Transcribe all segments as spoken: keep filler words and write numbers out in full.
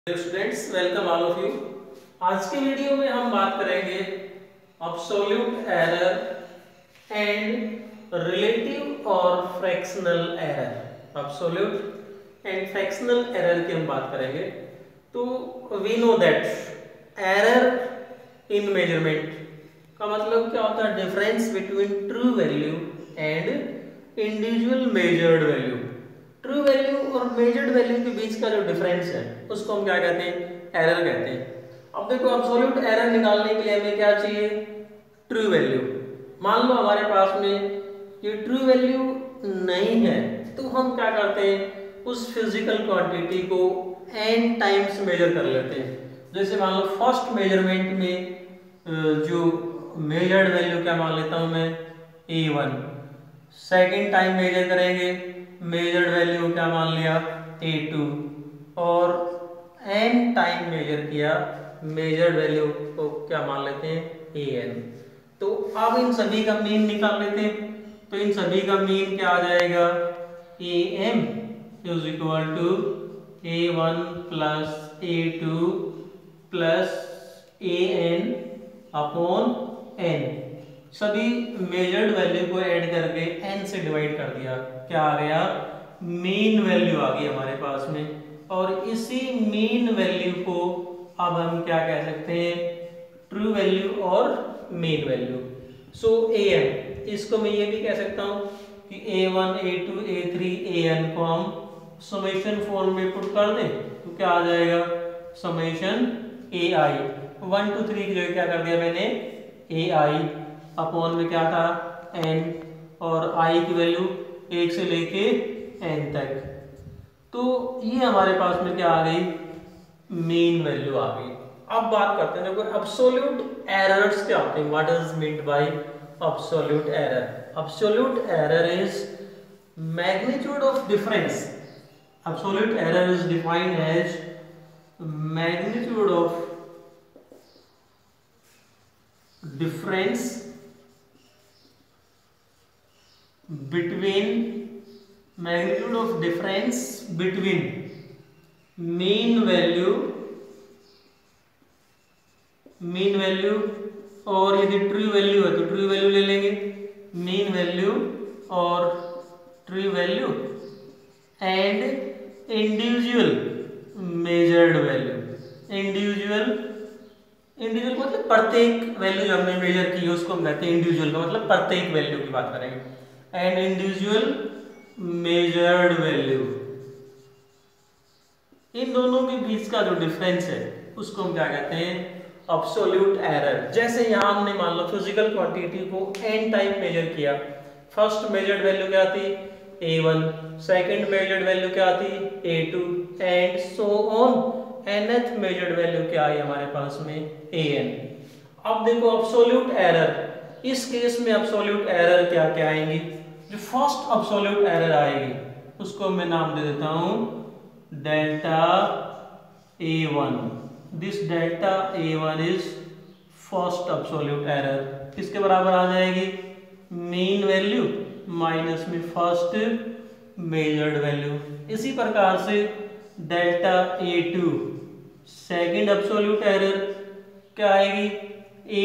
Students, welcome all of you. आज के video में हम बात करेंगे अब्सोल्यूट एरर एंड रिलेटिव और fractional error. Absolute and fractional error की हम बात करेंगे। तो we know that error in measurement का मतलब क्या होता है? Difference between true value and individual measured value. True value और मेजर्ड वैल्यू के बीच का जो डिफरेंस है उसको हम क्या कहते हैं? एरर कहते हैं। अब देखो, अब्सोल्यूट एरर निकालने के लिए हमें क्या चाहिए? True value. मान लो हमारे पास में ये ट्रू वैल्यू नहीं है, तो हम क्या करते हैं? उस फिजिकल क्वांटिटी को एन टाइम्स मेजर कर लेते हैं। जैसे मान लो फर्स्ट मेजरमेंट में जो मेजर्ड वैल्यू क्या मान लेता हूं मैं? A one. Second time measure करेंगे, मेजर्ड वैल्यू क्या मान लिया? A two. और एन टाइम मेजर किया, मेजर्ड वैल्यू को क्या मान लेते हैं? A N. तो अब इन सभी का मीन निकाल लेते हैं। तो इन सभी का मीन क्या आ जाएगा? A M is equal to A one plus A two plus A N upon N. सभी मेजर्ड वैल्यू को ऐड करके n से डिवाइड कर दिया, क्या आ गया? मीन वैल्यू आ गई हमारे पास में। और इसी मीन वैल्यू को अब हम क्या कह सकते हैं? ट्रू वैल्यू और mean value. So A N, इसको मैं ये भी कह सकता हूं कि A one, A two, A three, A N को हम समेशन फॉर्म में पुट कर दें तो क्या आ जाएगा? Summation A I. One two three की जगह क्या कर दिया मैंने? ए आई अपॉन में क्या था? एन। और आई की वैल्यू एक से लेके एन तक। तो ये हमारे पास में क्या आ गई? मीन वैल्यू आ गई। अब बात करते हैं, देखो अब्सोल्यूट एरर्स क्या होते हैं? What is meant by absolute error? Absolute error is magnitude of difference. Absolute error is defined as magnitude of difference between magnitude of difference between mean value mean value और यदि true value है तो true value ले लेंगे, mean value और true value and individual measured value. Individual individual मतलब प्रत्येक value जो हमने मेजर की है उसको हम कहते हैं इंडिविजुअल का मतलब प्रत्येक वैल्यू की बात करेंगे। एंड इंडिविजुअल मेजर्ड वैल्यू, इन दोनों के बीच का जो डिफरेंस है उसको हम क्या कहते हैं? Absolute error. जैसे यहां हमने मान लो फिजिकल क्वांटिटी को एन टाइम मेजर किया। फर्स्ट मेजर्ड वैल्यू क्या थी? A one. Second measured value क्या थी? A two. And so on. nth measured value क्या आई हमारे पास में? an। अब देखो अब्सोल्यूट एरर, इस केस में अब्सोल्यूट एरर क्या क्या आएंगी? जो फर्स्ट अब्सोल्यूट एरर आएगी उसको मैं नाम दे देता हूं delta A one. This delta A one is first absolute error. किसके बराबर आ जाएगी? मीन वैल्यू माइनस में फर्स्ट मेजर्ड वैल्यू। इसी प्रकार से delta A two second absolute error क्या आएगी? ए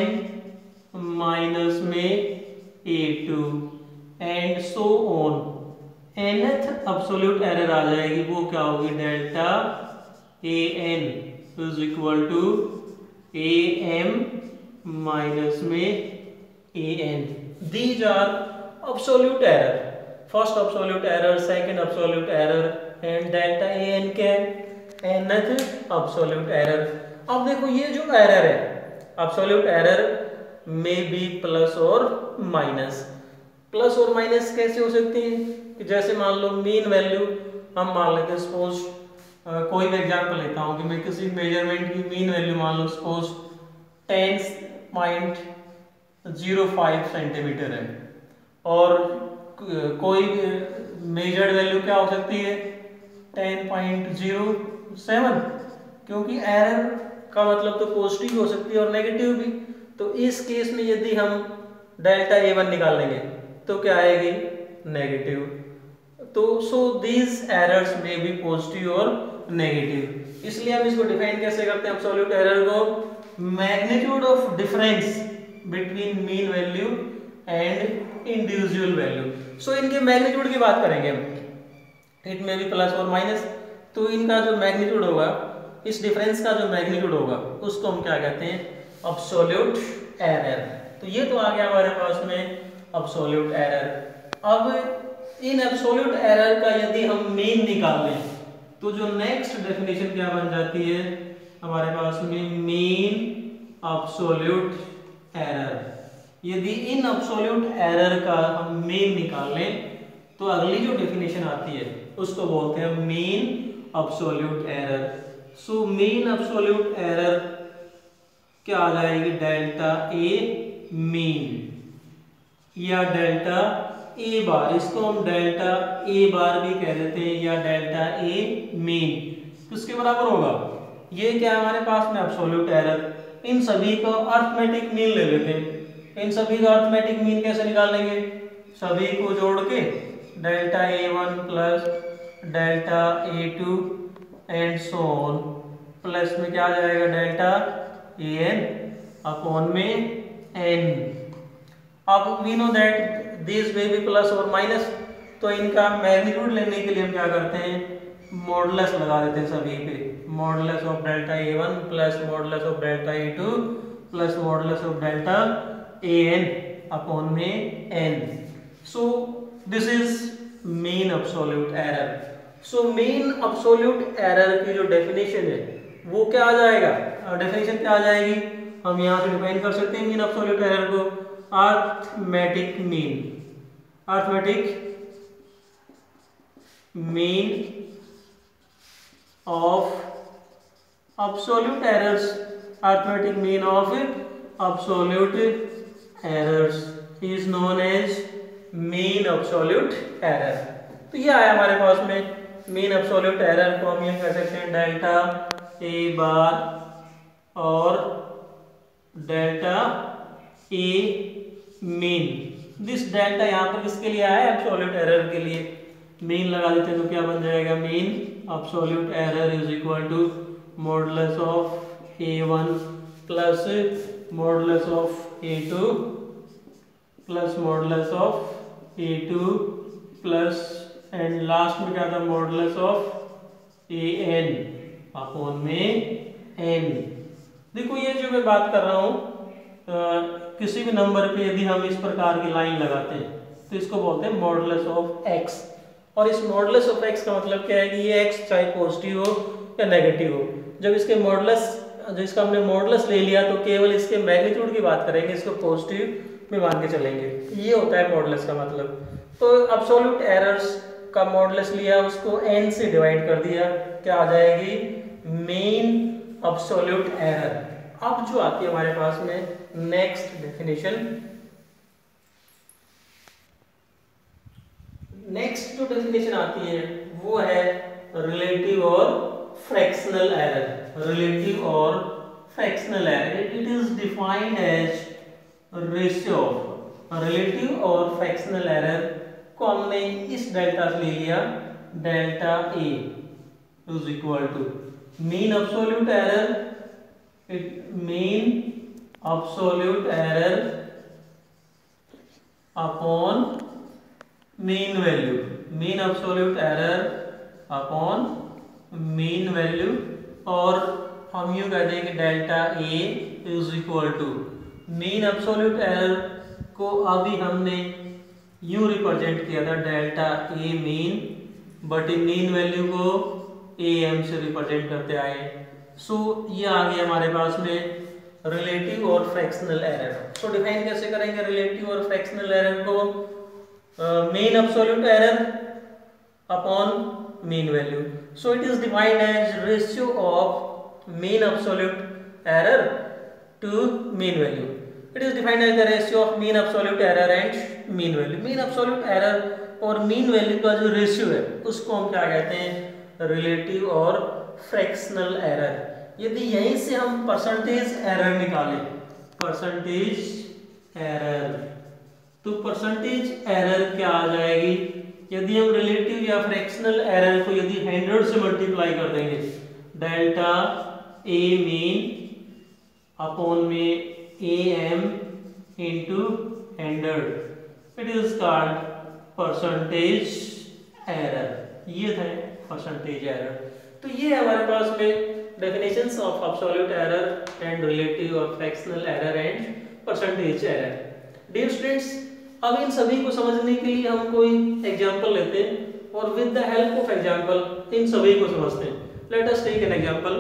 एम माइनस में A two and so on. nth absolute error आ जाएगी, वो क्या होगी? Delta A N is equal to A M minus में A N. These are absolute error. First absolute error, second absolute error and delta A N क्या है? nth absolute error. अब देखो ये जो एरर है, अब्सोल्यूट एरर में be plus और माइनस। प्लस और माइनस कैसे हो सकती है? कि जैसे मान लो मीन वैल्यू हम मान लेते हैं, सपोज कोई मैं एग्जांपल लेता हूं कि मैं किसी मेजरमेंट की मीन वैल्यू मान लो suppose ten point zero five centimetre है और कोई मेजर्ड वैल्यू क्या हो सकती है? Ten point zero seven. क्योंकि एरर का मतलब तो पॉजिटिव हो सकती है और नेगेटिव भी। तो इस केस में यदि हम डेल्टा ए वन निकाल लेंगे तो क्या आएगी? नेगेटिव। तो सो दीज एरर्स में बी पॉजिटिव और नेगेटिव। इसलिए हम इसको डिफाइन कैसे करते हैं एब्सोल्यूट एरर को, magnitude of difference between mean value and individual value. So इनके मैग्नीट्यूड की बात करेंगे हम, इट में भी प्लस और माइनस, तो इनका जो मैग्नीट्यूड होगा, इस डिफरेंस का जो मैग्नीट्यूड होगा उसको हम क्या कहते हैं, एब्सोल्यूट एरर। तो ये तो आ गया हमारे पास में एब्सोल्यूट एरर। अब इन एब्सोल्यूट एरर का यदि हम मीन निकाल लें तो जो नेक्स्ट डेफिनेशन क्या बन जाती है हमारे पास में, मीन एब्सोल्यूट एरर। यदि इन एब्सोल्यूट एरर का हम मीन निकाल लें तो अगली जो डेफिनेशन आती है उसको बोलते हैं mean absolute error. So mean absolute error क्या आ जाएगी, डेल्टा ए मीन या डेल्टा ए बार, इसको हम डेल्टा ए बार भी कह देते हैं या डेल्टा ए मीन, किसके बराबर होगा, ये क्या है हमारे पास में एब्सोल्यूट एरर। इन सभी को अरिथमेटिक मीन ले लेते हैं। इन सभी का अरिथमेटिक मीन कैसे निकालेंगे, सभी को जोड़ के delta A one plus delta A two and so on, plus में क्या आ जाएगा डेल्टा ए एन अपॉन में एन। अब we know that this may be plus और माइनस, तो इनका मैग्नीट्यूड लेने के लिए हम क्या करते हैं, मॉडुलस लगा देते हैं सभी पे, modulus of delta A one plus modulus of delta A two plus modulus of delta A N upon में N. So this is mean absolute error. So mean absolute error की जो डेफिनेशन है वो क्या आ जाएगा, डेफिनेशन क्या आ जाएगी, हम यहाँ से डिफाइन कर सकते हैं मीन एब्सोल्यूट एरर को, arithmetic mean, arithmetic mean of absolute errors, arithmetic mean of absolute errors is known as mean absolute error. तो ये आया हमारे पास में मीन एब्सोल्यूट एरर को हम ये कह सकते हैं डेल्टा ए बार और delta A mean. This delta यहाँ पर किसके लिए आया है, एब्सोल्यूट एरर के लिए। मीन लगा देते हैं तो क्या बन जाएगा, mean absolute error is equal to modulus of A one plus modulus of A two plus modulus of A two plus and last में क्या था, modulus of A N upon में एन। देखो ये जो मैं बात कर रहा हूँ, किसी भी नंबर पे यदि हम इस प्रकार की लाइन लगाते हैं तो इसको बोलते हैं मॉडुलस ऑफ एक्स। और इस मॉडुलस ऑफ एक्स का मतलब क्या है कि ये एक्स चाहे पॉजिटिव हो या नेगेटिव हो, जब इसके मॉडुलस जो इसका हमने मॉडुलस ले लिया तो केवल इसके मैग्नीट्यूड की बात करेंगे, इसको पॉजिटिव में मान के चलेंगे। ये होता है मॉडुलस का मतलब। तो एब्सोल्यूट एरर्स का मॉडुलस लिया, उसको n से डिवाइड कर दिया, क्या आ जाएगी, मीन एब्सोल्यूट एरर। अब जो आती है हमारे पास में नेक्स्ट डेफिनेशन, नेक्स्ट जो डेफिनेशन आती है वो है रिलेटिव और फ्रैक्शनल एरर। रिलेटिव और fractional error, it is defined as ratio of, relative और फ्रैक्शनल एरर को हमने इस डेल्टा से ले लिया, delta A is equal to mean absolute error, it mean absolute error upon mean value, mean absolute error upon mean value. और हम यूं कह देंगे delta A is equal to mean absolute error को अभी हमने यूं रिप्रेजेंट किया था delta A mean, but mean value को ए एम से रिप्रेजेंट करते आए। सो so, ये आ गया हमारे पास में रिलेटिव और फ्रैक्शनल एरर। सो डिफाइन कैसे करेंगे रिलेटिव और फ्रैक्शनल एरर को, mean absolute error upon mean value. So it is defined as ratio of mean absolute error to mean value. It is defined as the ratio of mean absolute error and mean value. Mean absolute error और mean value का जो ratio है उसको हम क्या कहते हैं, relative और फ्रैक्शनल एरर। यदि यहीं से हम परसेंटेज एरर निकालें, परसेंटेज एरर, तो परसेंटेज एरर क्या आ जाएगी, यदि हम रिलेटिव या फ्रैक्शनल एरर को यदि हंड्रेड से मल्टीप्लाई कर देंगे, डेल्टा ए मीन अपॉन में A M into hundred, it is called percentage error. ये था परसेंटेज एरर। तो ये हमारे पास में definitions of absolute error and relative और fractional error and percentage error. Dear students, अब इन सभी को समझने के लिए हम कोई एग्जांपल लेते हैं और with the help of example इन सभी को समझते हैं। Let us take an example.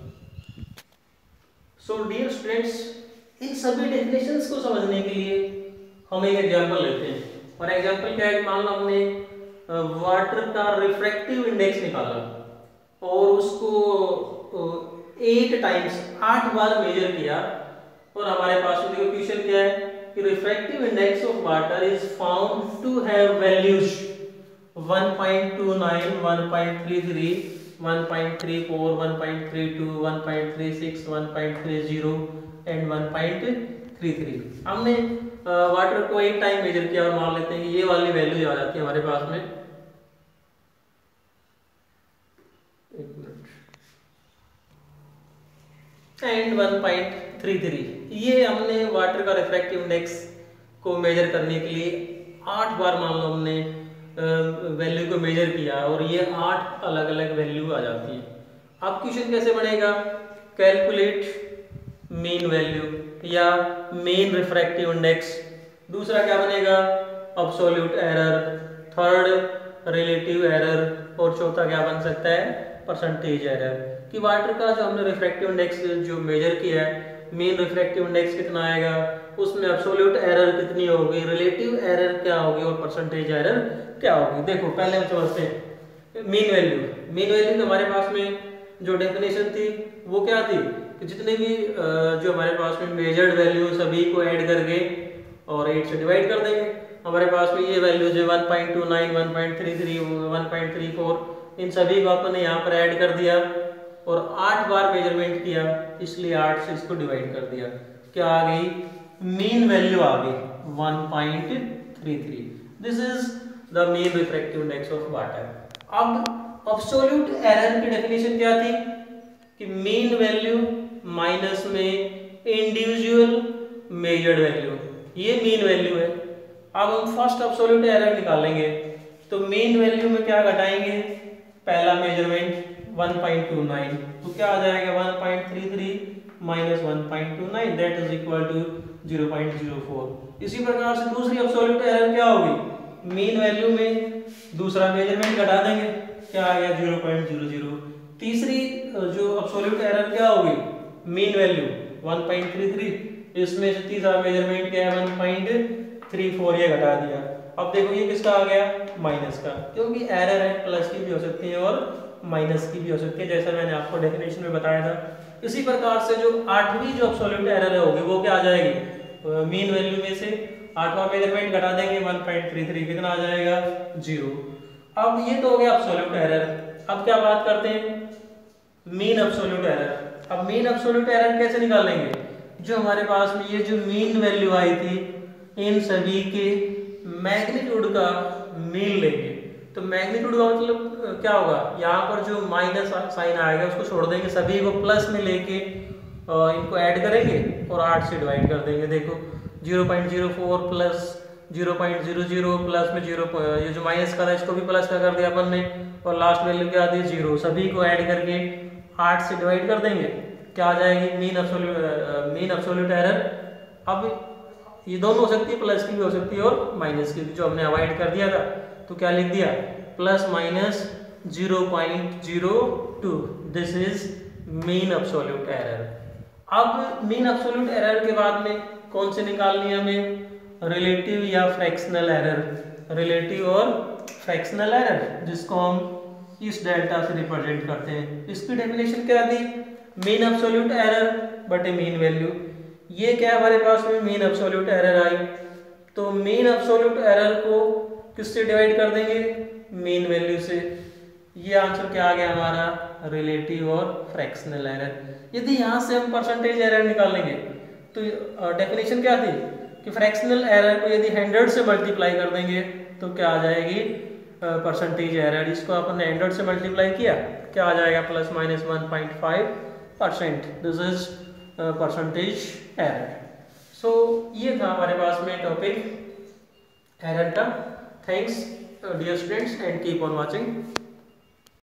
So dear students, इन सभी डेफिनेशंस को समझने के लिए हम एक एग्जांपल लेते हैं। और एग्जांपल क्या है? मान लो हमने वाटर का रिफ्रैक्टिव इंडेक्स निकाला और उसको एट टाइम्स आठ बार मेजर किया और हमारे पास में देखो क्वेश्चन क्या है कि refractive index of water is found to have values one point two nine, one point three three, one point three four, one point three two, one point three six, one point three zero and one point three three. हमने water को एक time measure किया और मान लेते हैं कि ये वाली वैल्यू आ जाती है हमारे पास में। एक minute, and one point three three. ये हमने वाटर का रिफ्रैक्टिव इंडेक्स को मेजर करने के लिए आठ बार मान लो हमने वैल्यू को मेजर किया और ये आठ अलग अलग वैल्यू आ जाती है। अब क्वेश्चन कैसे बनेगा? कैलकुलेट मीन वैल्यू या मीन रिफ्रैक्टिव इंडेक्स। दूसरा क्या बनेगा? Absolute error. Third relative error. और चौथा क्या बन सकता है? Percentage error. कि वाटर का जो हमने रिफ्रैक्टिव इंडेक्स जो मेजर किया है, मीन रिफ्रैक्टिव इंडेक्स कितना आएगा, उसमें एब्सोल्यूट एरर कितनी होगी, रिलेटिव एरर क्या होगी और परसेंटेज एरर क्या होगी। देखो पहले हम समझते हैं मीन वैल्यू। मीन वैल्यू हमारे पास में जो डेफिनेशन थी वो क्या थी कि जितने भी जो हमारे पास में मेजर्ड वैल्यू सभी को ऐड करके और एट से डिवाइड कर देंगे। हमारे पास में ये वैल्यूज है one point two nine, one point three three, one point three four, इन सभी को आपने यहाँ पर ऐड कर दिया और आठ बार मेजरमेंट किया, इसलिए आठ से इसको डिवाइड कर दिया। क्या आ गई? मीन वैल्यू आ गई one point three three. This is the mean refractive index of water. अब एब्सोल्यूट एरर की डेफिनेशन क्या थी कि मीन वैल्यू माइनस में इंडिविजुअल मेजर्ड वैल्यू, ये मीन वैल्यू है। अब हम फर्स्ट एब्सोल्यूट एरर निकालेंगे तो मीन वैल्यू में क्या घटाएंगे? पहला measurement one point two nine, तो क्या आ जाएगा one point three three minus one point two nine, that is equal to zero point zero four. इसी प्रकार से दूसरी एब्सोल्यूट एरर क्या होगी? मीन वैल्यू में दूसरा मेजरमेंट घटा देंगे, क्या आ गया ज़ीरो पॉइंट ज़ीरो ज़ीरो। तीसरी जो एब्सोल्यूट एरर क्या होगी? Mean value one point three three, इसमें से तीसरा मेजरमेंट क्या है? वन पॉइंट थ्री फोर, ये घटा दिया। अब देखो ये किसका आ गया? माइनस का, क्योंकि एरर है प्लस की भी हो सकती है और माइनस की भी हो सकती है, जैसा मैंने आपको डेफिनेशन में बताया था। इसी प्रकार से जो आठवीं जो एब्सोल्यूट एरर होगी वो क्या आ जाएगी? मीन वैल्यू में से आठवां मेजरमेंट घटा देंगे, वन पॉइंट थ्री थ्री, कितना आ जाएगा? जीरो। अब ये तो हो गया एब्सोल्यूट एरर। अब क्या बात करते हैं मीन एब्सोल्यूट एरर। अब मीन एब्सोल्यूट एरर कैसे निकालेंगे? जो हमारे पास में ये जो मीन वैल्यू आई थी, इन सभी के मैग्नीट्यूड का मीन लेंगे। तो मैग्नीट्यूड का मतलब क्या होगा? यहाँ पर जो माइनस साइन आएगा उसको छोड़ देंगे, सभी को प्लस में लेके इनको ऐड करेंगे और आठ से डिवाइड कर देंगे। देखो zero point zero four plus zero point zero zero plus में जीरो, ये जो माइनस का था इसको भी प्लस का कर दिया अपन ने, और लास्ट वैल्यू क्या आती है? जीरो। सभी को ऐड करके आठ से डिवाइड कर देंगे, क्या आ जाएगी? Mean absolute mean absolute error. अब ये दोनों हो सकती है, प्लस की भी हो सकती है और माइनस की भी, जो हमने अवॉइड कर दिया था तो क्या लिख दिया? Plus minus zero point zero two, this is mean absolute error. अब मीन एब्सोल्यूट एरर के बाद में कौन से निकालनी है हमें? रिलेटिव या फ्रैक्शनल एरर। रिलेटिव और फ्रैक्शनल एरर, जिसको हम इस डेल्टा से रिप्रेजेंट करते हैं। इसकी डेफिनेशन क्या थी? मीन एब्सोल्यूट एरर बटे मीन वैल्यू। ये क्या हमारे पास में मीन एब्सोल्यूट एरर आई, तो मीन एब्सोल्यूट एरर को किससे डिवाइड कर देंगे? मीन वैल्यू से। ये आंसर क्या आ गया हमारा? रिलेटिव और फ्रैक्शनल एरर। यदि यहाँ से हम परसेंटेज एरर निकालेंगे तो डेफिनेशन क्या थी कि फ्रैक्शनल एरर को यदि हंड्रेड से मल्टीप्लाई कर देंगे तो क्या आ जाएगी? परसेंटेज एरर, इसको अपन ने हंड्रेड से मल्टीप्लाई किया, क्या आ जाएगा, plus minus one point five percent. This is percentage error. So ये था हमारे पास में टॉपिक एरर का। Thanks dear students and keep on watching.